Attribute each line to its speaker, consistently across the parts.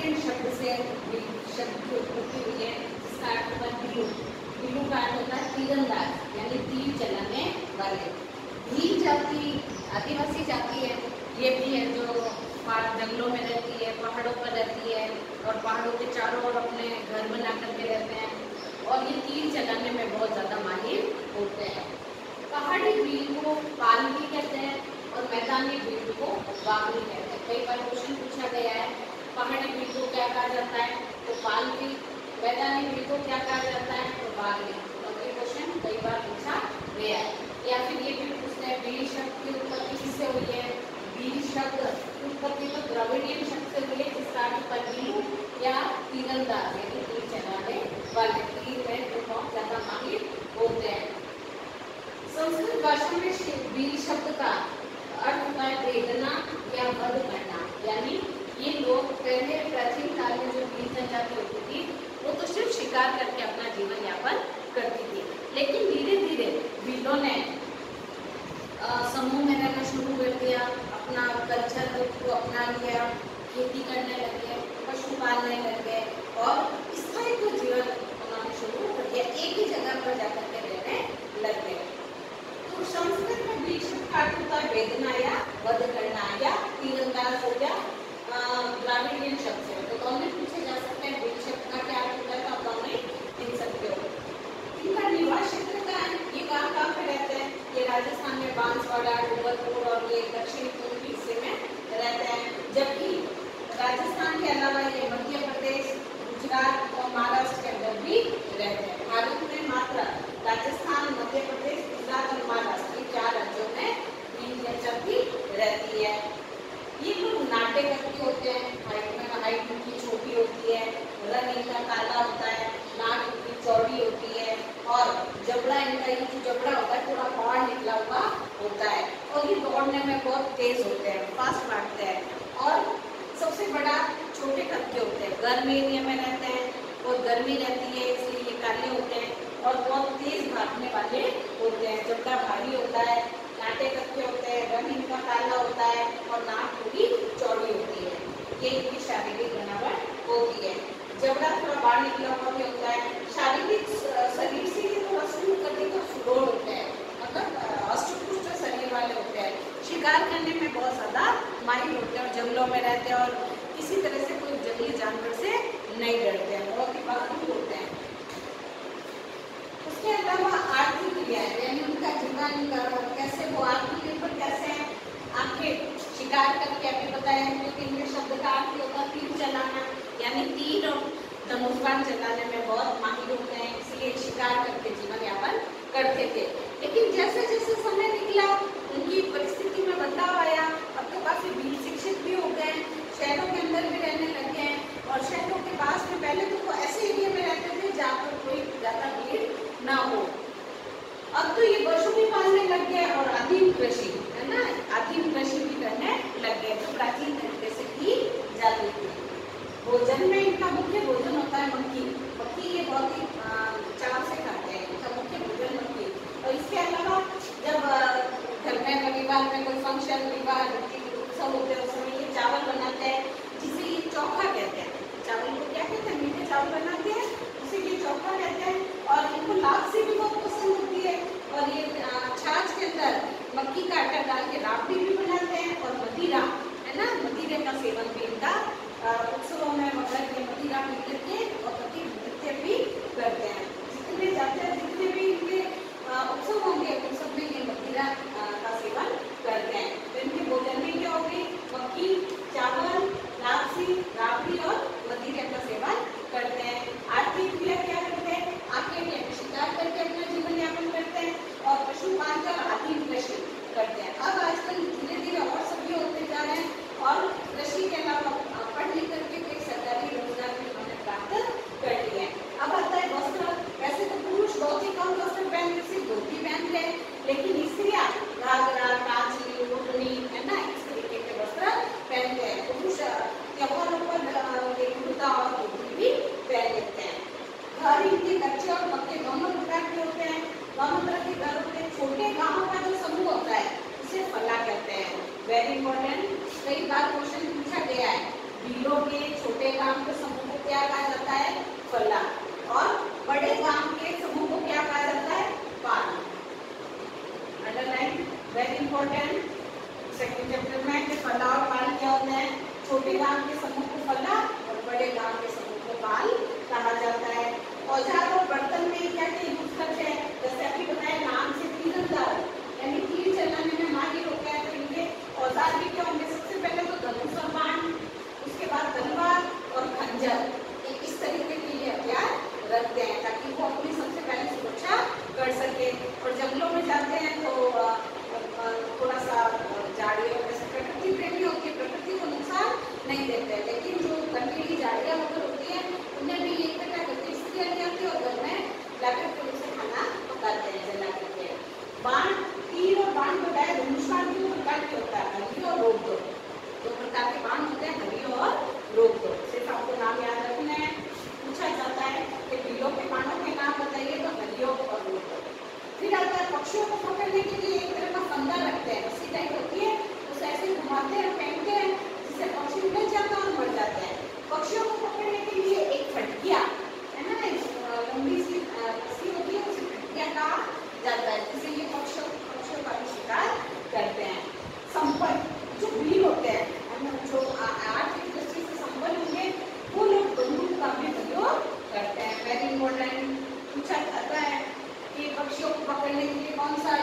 Speaker 1: Dravidian शब्द से शब्द की उत्पत्ति हुई है, जिसका अर्थ होता है बिल्लू। बिल्लू का अर्थ होता है तीरंदाज यानी तीर चलाने वाले। भील जाति आदिवासी जाति है, ये भी है जो जंगलों में रहती है, पहाड़ों पर रहती है और पहाड़ों के चारों ओर अपने घर बना करके रहते हैं और ये तीर चलाने में बहुत ज़्यादा माहिर होते हैं। पहाड़ी भील को पालकी कहते हैं और मैदानी भील को वागली कहते हैं। कई बार क्वेश्चन पूछा गया है, पहाड़ी भील को क्या कहा जाता है, तो पालकी, मैदानी भील को क्या कहा जाता है, तो वागली। तो ये क्वेश्चन कई बार पूछा गया है। या फिर ये भी पूछते हैं भील शब्द की उत्पत्ति किससे हुई है, भील शब्द की उत्पत्ति तो द्रविड़ियन शब्द से हुई है, जिसका अर्थ बिल्लू या तीरंदाज यानी तीर चलाने वाले, तीर में जो बहुत ज्यादा माहिर होते हैं। संस्कृत भाषा में भील शब्द का अर्थ होता है वेदना या वध करना, यानी ये लोग पहले प्राचीन काल में जो भील जनजाति होती थी वो तो सिर्फ शिकार करके अपना जीवन यापन करती थी, लेकिन धीरे धीरे भीलों ने समूह में रहना शुरू कर दिया, अपना कल्चर को अपना लिया, खेती करने लगे, पशु पालने लगे और स्थायित्व जीवन बनाना शुरू कर दिया, एक ही जगह पर जाकर के रहने लगे। तो संस्कृत में भील शब्द का अर्थ होता है वेदना या वध करना या तीरंदाज हो गया द्रविड़ियन शब्द से। तो दोनों पूछे जा सकते हैं भील शब्द का क्या अर्थ होता है, तो आप दोनों लिख सकते हो। इनका निवास क्षेत्र का है, ये कहाँ पे रहते हैं, ये राजस्थान में बांसवाड़ा, डूंगरपुर और ये दक्षिणी पूर्वी हिस्से में रहते हैं, जबकि राजस्थान के अलावा ये मध्य प्रदेश, गुजरात और महाराष्ट्र के अंदर भी रहते हैं। भारत में मात्र राजस्थान, मध्य प्रदेश, गुजरात और महाराष्ट्र, ये 4 राज्यों में भील जनजाति रहती है। ये लोग नाटे करके होते हैं, हाइट उनकी छोटी होती है, रंग इनका काला होता है, नाक इनकी चौड़ी होती है और जबड़ा इनका, ये जो जबड़ा होता है थोड़ा बाहर निकला हुआ होता है और ये दौड़ने में बहुत तेज होते हैं, फास्ट भागते हैं और सबसे बड़ा छोटे कद के होते हैं, गर्म एरिया में रहते हैं, बहुत गर्मी रहती है इसलिए ये काले होते हैं और बहुत तेज भागने वाले होते हैं। जबड़ा भारी होता है, नाटे कद के होते हैं, रंग इनका काला होता है और नाक थोड़ी चौड़ी होती है, ये इनकी शारीरिक बनावट होती है। जबड़ा थोड़ा बाहर निकला हुआ भी होता है, शारीरिक शरीर से ये थोड़ा शुरू करके तो सुडौल होते हैं, मतलब अष्टपुष्ट शरीर वाले होते हैं, शिकार करने में बहुत ज्यादा माहिर होते हैं और जंगलों में रहते हैं और किसी तरह से कोई जंगली जानवर से नहीं डरते हैं, बहुत ही बहादुर होते हैं। उसके अलावा आर्थिक क्रिया यानी उनका जीवन कैसे, वो आत्मनिर्भर कैसे है, आखिर शिकार करके अभी बताया क्योंकि इनके शब्द का अर्थ होता है तीर चलाना, यानी तीर और धनुष्बाण चलाने में बहुत माहिर होते हैं, इसलिए शिकार करके जीवन यापन करते थे। लेकिन जैसे जैसे समय निकला उनकी परिस्थिति में बदलाव आया, अब तो काफी भील शिक्षित भी हो गए, शहरों के अंदर भी रहने लगे हैं और शहरों के पास में पहले तो वो ऐसे एरिया में रहते थे जहाँ पर कोई ज्यादा भीड़ ना हो। अब तो ये पशु भी पालने लग गए और आदिम कृषि है ना, आदिम कृषि भी करने लग गए जो प्राचीन तरीके से की जाती थी। भोजन में इनका मुख्य भोजन होता है मक्की, मक्की ये बहुत ही चाव से खाते हैं, इनका मुख्य भोजन मक्की। और इसके अलावा जब घर में परिवार में कोई फंक्शन, विवाह, उत्सव होते हैं उस समय ये चावल बनाते हैं जिसे ये चोखा कहते हैं। चावल को क्या कहते हैं, मीठे चावल बनाते हैं उसे ये चोखा कहते हैं और इनको लापसी भी बहुत पसंद होती है और ये छाछ के अंदर मक्की का आटा डाल के राबड़ी भी बनाते हैं और मदिरा है ना, मदिरे का सेवन भी इनका उत्सवों में मतलब ये मदिरा पी करके और पति नृत्य भी करते हैं। जितने जाते हैं जितने भी इनके उत्सव होंगे उन सब में ये मदिरा का सेवन करते हैं। तो इनके भोजन में क्या होगी, मक्की, चावल, लापसी, राबड़ी और मदिरा का सेवन करते हैं। आर्थिक क्रिया क्या करते हैं, आखिर शिकार करके अपना जीवन यापन करते हैं और पशुपालन कर आदिम कृषि करते हैं। अब आजकल धीरे धीरे और सभी होते जा रहे हैं और कृषि के अलावा पढ़ लिख करके गांव के समूह को क्या कहा जाता है? फला। और बड़े गांव के समूह को क्या कहा जाता है? पाल। Underline, very important. Second chapter में कि फला और पाल क्या होता है? छोटे गांव के समूह को फला और बड़े गांव के समूह को पाल कहा जाता है। औजार और बर्तन में क्या क्या यूज करते हैं? जैसे अभी बताया नाम से तीरंदाज, यानी तीर चलाने में माहिर होते हैं। तो इनके औजार भी क्या होंगे? सबसे पहले तो धनुष और बाण, उसके बाद तलवार और खंजर, इस तरीके के ये हथियार रखते हैं ताकि वो अपनी सबसे पहले सुरक्षा कर सके। और जंगलों में जाते हैं तो थोड़ा सा झाड़ियों में प्रकृति प्रेमी होती है, प्रकृति को नुकसान नहीं देते हैं, लेकिन जो कंटीली झाड़ियाँ वगैरह होती हैं उन्हें भी एक क्या करते हैं? इसलिए जाती है और घर में लाकर के उसे खाना पकाते हैं जला करके। बाण, तीर और बाण बताया। धनुष बाण दो प्रकार के होता है, हरी और रोक दो। दो प्रकार के बाण होते हैं, हरी और रोक दो। सिर्फ आपको नाम याद रखना है। पूछा जाता है कि बिलों के बाणों के नाम बताइए, तो हरियों और रोक दो। फिर आता है पक्षियों को पकड़ने के लिए एक तरह का फंदा रखते हैं, उसी टाइप होती है, उसे ऐसे घुमाते हैं, फेंकते हैं, जिससे पक्षी उलझ जाता है और मर जाते हैं। पक्षियों को पकड़ने के लिए एक फटकिया है ना, लंबी सी रस्सी होती है, उसे फटकिया कहा जाता है, जिससे ये पक्षियों का भी शिकार करते हैं। संपन्न जो वीर होते हैं, जो आर्थिक दृष्टि से संपन्न होंगे, वो लोग बंदूक का भी प्रयोग करते हैं। Very important. पूछा जाता है कि पक्षियों को पकड़ने के लिए कौन सा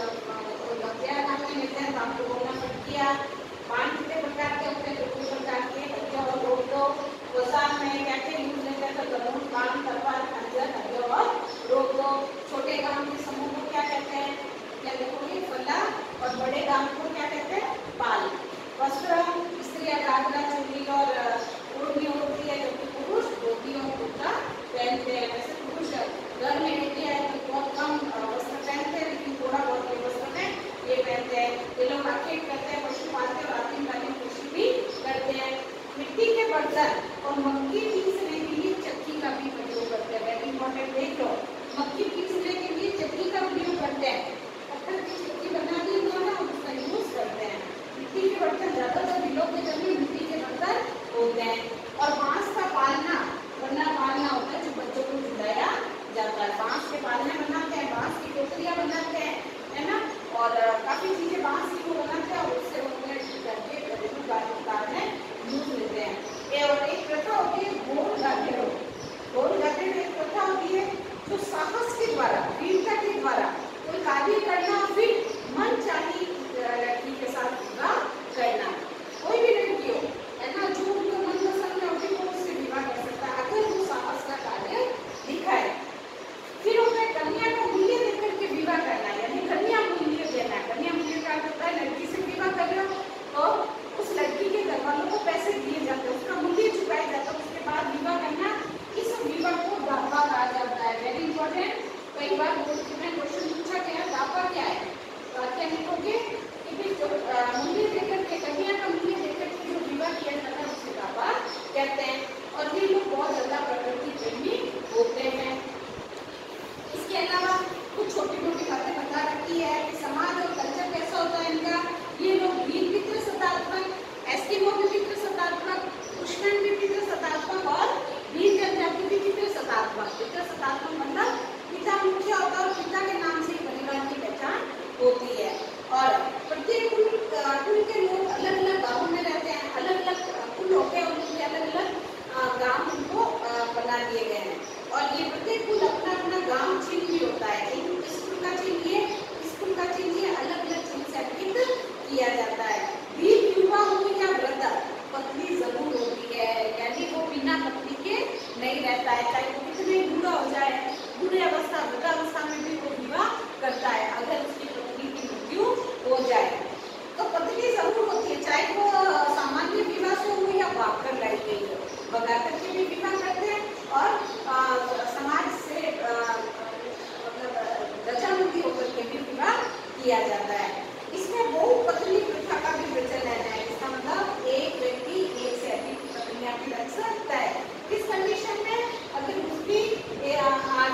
Speaker 1: हथियार हाथ में लेते हैं? तो आपको बोलना फटकिया। बाण कितने प्रकार के होते हैं? दो प्रकार के, हथियार और रोक दो। औजार में क्या क्या यूज लेते हैं? तो धनुष, बाण, तलवार, खंजर, हथियार और रोक दो। छोटे गांव के समूह को क्या कहते हैं? क्या देखोगे? फला। और बड़े गांव को क्या कहते हैं? पाल। वस्त्र, स्त्रियां घाघरा, चोली और ओढ़नी ओढ़ती है, जबकि पुरुष धोती और कुर्ता पहनते हैं। वैसे पुरुष घर में रहते हैं तो बहुत कम वस्त्र पहनते हैं, लेकिन थोड़ा बहुत वस्त्र में ये पहनते हैं। ये लोग आखेट करते हैं, पशु पालते हैं और आदिमकालीन कृषि भी करते हैं। मिट्टी के बर्तन और मक्की पीसने के लिए चक्की का भी प्रयोग करते हैं। वेरी इंपॉर्टेंट, देख लो, मक्की पीसने के लिए चक्की का प्रयोग करते हैं। पत्थर की चक्की बना दी उन्होंने और उसका यूज करते हैं। मिट्टी के बर्तन ज्यादातर बिलों के जमीन मिट्टी के बर्तन होते हैं। और बांस का पालना होता है, जो बच्चों को झुलाया जाता है। बांस के पालने बनाते हैं, बांस की टोकरियां बनाते हैं, है ना, और काफी चीजें बांस की वो बनाते हैं और उससे यूज लेते हैं। और एक प्रथा होती है गोल गाठेड़ो। गोल गाठेड़ो एक प्रथा होती है जो साहस के द्वारा, वीरता के द्वारा कोई कार्य करना, फिर मन चाही लड़की के साथ विवाह करना। कोई भी लड़की हो, है ना, जो उनको मन पसंद है वो उससे विवाह कर सकता है अगर वो साहस का कार्य दिखाए। फिर उन्हें कन्या का मूल्य देकर के विवाह करना, यानी कन्या मूल्य देना। कन्या मूल्य का होता है लड़की से विवाह कर रहे हो तो उस लड़की के घर वालों को पैसे दिए जाते हैं, उसका मूल्य चुकाया जाता है, उसके बाद विवाह करना। इस विवाह को दापा कहा जाता है। Very important. कई बार क्वेश्चन पूछा गया दापा क्या है, तो क्या लिखोगे कि जो मूल्य देकर के, कन्या का मूल्य देकर के जो विवाह किया जाता है उसे दापा कहते हैं। और ये लोग बहुत ज्यादा प्रकृति प्रेमी होते हैं। इसके अलावा कुछ छोटी मोटी बातें बता रखी है कि समाज और कल्चर कैसा होता है इनका। ये लोग वीर पितृसत्तात्मक, एस्किमो भी पितृसत्तात्मक, उष्णन भी पितृसत्तात्मक और वीर जनजाति भी पितृसत्तात्मक। पितृसत्तात्मक मतलब पिता मुख्य होता है और पिता के नाम से परिवार की पहचान होती है। और प्रत्येक कुल के लोग अलग अलग गांवों में रहते हैं, अलग अलग कुल होते हैं, उनके अलग अलग गांव उनको बना दिए गए हैं। और ये प्रत्येक कुल अपना अपना गांव चिन्ह भी होता है। इस कुल का चिन्ह ये, इस कुल का चिन्ह ये, अलग अलग चिन्ह से अंकित किया जाता है। वीर युवा हो या वृद्ध, पत्नी जरूर होती है, यानी वो बिना पत्नी के नहीं रहता है, चाहे वो कितने बूढ़ा हो जाए, बूढ़े अवस्था वृद्धावस्था में भी वो विवाह करता है अगर उसकी पत्नी की मृत्यु हो जाए। तो पत्नी जरूर होती है, चाहे वो सामान्य विवाह से हो या भाग कर लाई गई हो, भगा करके भी विवाह करते हैं। और समाज से रजामंदी होकर के भी विवाह किया जाता है। इसमें बहुपत्नी प्रथा का भी प्रचलन है। इसका मतलब एक व्यक्ति एक से अधिक पत्नियां भी रख सकता है। इस कंडीशन में अगर उसकी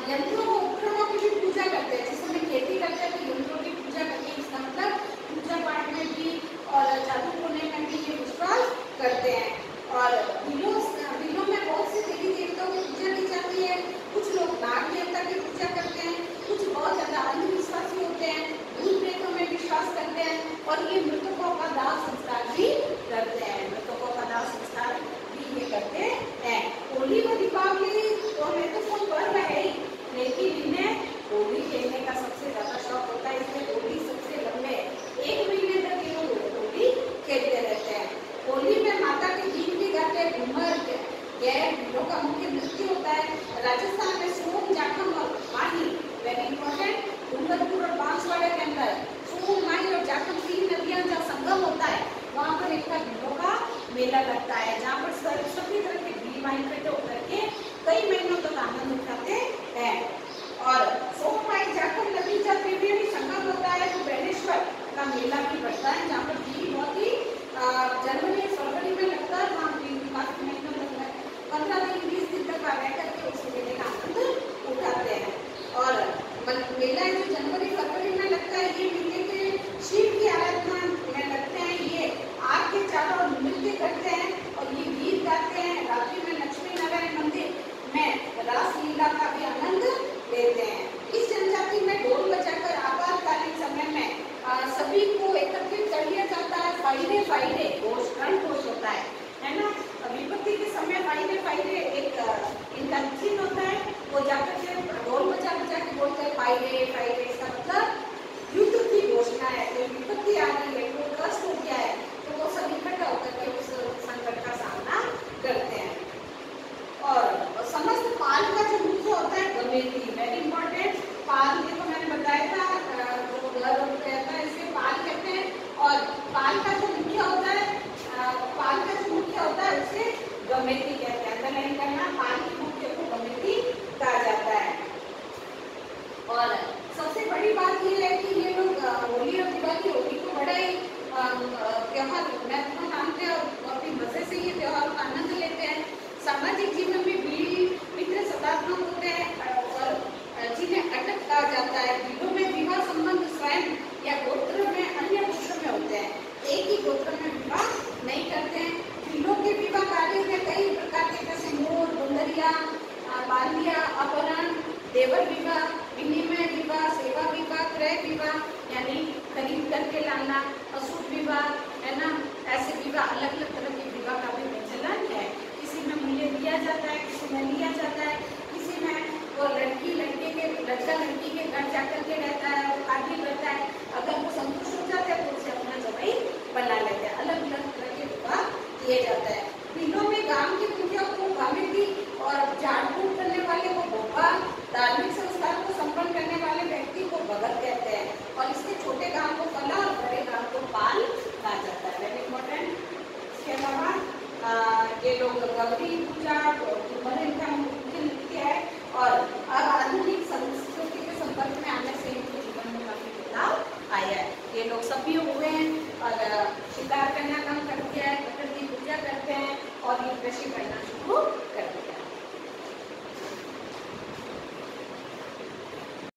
Speaker 1: यंत्रों व उपकरणों की भी पूजा करते हैं। जिस समय खेती करते हैं तो यंत्रों की पूजा करते हैं, इसका मतलब पूजा पाठ में भी और जादू टोने में भी ये विश्वास करते हैं। और बिलों में बहुत से देवी देवताओं की पूजा की जाती है। कुछ लोग नाग देवता की पूजा करते हैं, कुछ बहुत ज्यादा अंधविश्वासी होते हैं, भूत प्रेतों में विश्वास करते हैं, और ये मृतकों का दाह संस्कार भी करते हैं। मृतकों का दाह संस्कार भी ये करते हैं। होली व दीपावली तो महत्वपूर्ण पर्व है ही, लेकिन इन्हें होली खेलने का सबसे ज्यादा शौक होता है, इसलिए होली सबसे लंबे 1 महीने तक ये लोग होली खेलते रहते हैं। होली में माता के गीत भी गाते हैं, घूमर गैर भीलों का मुख्य नृत्य होता है। राजस्थान में सोम, जाखम और माही वेरी इंपॉर्टेंट, डूंगरपुर और बांसवाड़ा के अंदर सोम, माही और जाखम 3 नदियां जहाँ संगम होता है, वहाँ पर एक भीलों का मेला लगता है, जहाँ पर सभी तरह के भील माही इकट्ठे होकर के कई महीनों तक आनंद उठाते हैं। और सोम, माही, जाखम नदी जब त्रिवेणी संगम होता है तो बेनेश्वर का मेला भी बढ़ता है, जहाँ पर भील बहुत ही जनवरी फरवरी में लगता है। वहाँ काफी महीनों तक 15 दिन 20 दिन तक रह करके उस मेले का आनंद उठाते हैं। और मेला जो जनवरी फरवरी में लगता है, ये मेले के शिव की आराधना में लगते हैं। ये आग के चारों ओर नृत्य करते हैं और ये गीत गाते हैं। रात्रि में लक्ष्मी नारायण मंदिर में रासलीला का भी आनंद लेते हैं। इस जनजाति में ढोल बजाकर आपातकालीन समय में सभी को एकत्रित कर लिया जाता है। फाइरे घोष, घोष होता है ना। विपत्ति के समय फाइरे एक इनका चिन्ह होता है, वो जाकर के ढोल बजा के बोलते हैं फाइरे। इसका मतलब युद्ध की घोषणा है। तो विपत्ति आ रही है, कोई कष्ट हो गया है, तो वो सब इकट्ठा होकर के उस संकट का सामना करते हैं। और समस्त पाल का जो मुख्य होता है गमेती, वेरी इंपॉर्टेंट। पाल ये तो मैंने बताया था, जो घर रहता है इसे पाल कहते हैं। और पाल का जो मुख्य होता है, उसे गमेती कहते हैं। अंडरलाइन करना, पाल के मुख्य को गमेती कहा जाता है। और सबसे बड़ी बात ये है कि ये लोग होली और दिवाली, होली को बड़ा ही त्योहार महत्वपूर्ण मानते हैं और काफी मजे से ये त्योहार का आनंद लेते हैं। सामाजिक जीवन में भील मित्र सदात्मक होते हैं और जिन्हें अटक कहा जाता है। भीलों में विवाह संबंध स्वयं या गोत्र में अन्य गोत्र में होते हैं, एक ही गोत्र में विवाह नहीं करते हैं। भीलों के विवाह कार्य में कई प्रकार के, जैसे मोर, बुंदरिया, बालिया, अपहरण, देवर विवाह, विनिमय विवाह, सेवा विवाह, क्रय विवाह यानी खरीद करके लाना, अशुभ विवाह, है ना। ऐसे विवाह, अलग अलग तरह के विवाह का भी प्रचलन है। किसी में मूल्य दिया जाता है, किसी में लिया जाता है, किसी में वो लड़का लड़की के घर जाकर के रहता है, वो शादी करता है। अगर वो संतुष्ट हो जाता है तो उसे अपना जवाई बना लेते हैं। अलग अलग तरह के विवाह किए जाता है। भीलों में गांव की मुखिया को गामिती और झाड़ फूक करने वाले को भोपा, धार्मिक संस्कार को संपन्न करने वाले व्यक्ति को भगत कहते हैं। और इसके छोटे गांव को कला और बड़े गांव को पाल कहा जाता है। Very important. इसके अलावा ये लोग गौरी